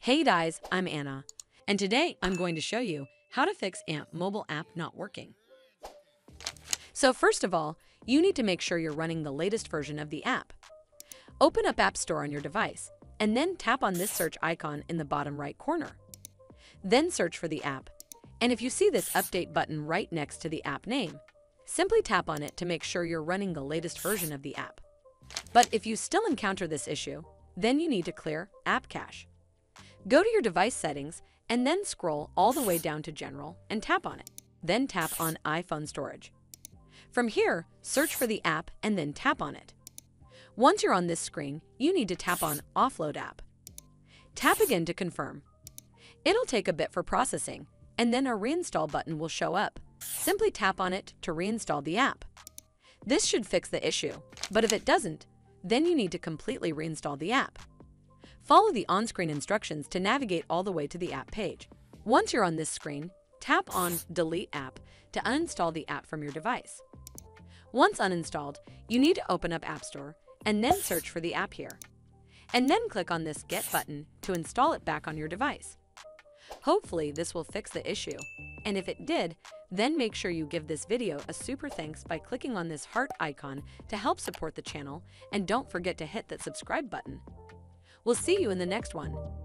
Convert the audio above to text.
Hey guys, I'm Anna, and today I'm going to show you how to fix AMP mobile app not working. So first of all, you need to make sure you're running the latest version of the app. Open up App Store on your device, and then tap on this search icon in the bottom right corner. Then search for the app, and if you see this update button right next to the app name, simply tap on it to make sure you're running the latest version of the app. But if you still encounter this issue, then you need to clear App Cache. Go to your device settings and then scroll all the way down to General and tap on it. Then tap on iPhone Storage. From here, search for the app and then tap on it. Once you're on this screen, you need to tap on Offload App. Tap again to confirm. It'll take a bit for processing, and then a reinstall button will show up. Simply tap on it to reinstall the app. This should fix the issue, but if it doesn't, then you need to completely reinstall the app. Follow the on-screen instructions to navigate all the way to the app page. Once you're on this screen, tap on Delete App to uninstall the app from your device. Once uninstalled, you need to open up App Store and then search for the app here. And then click on this Get button to install it back on your device. Hopefully this will fix the issue, and if it did, then make sure you give this video a super thanks by clicking on this heart icon to help support the channel, and don't forget to hit that subscribe button. We'll see you in the next one.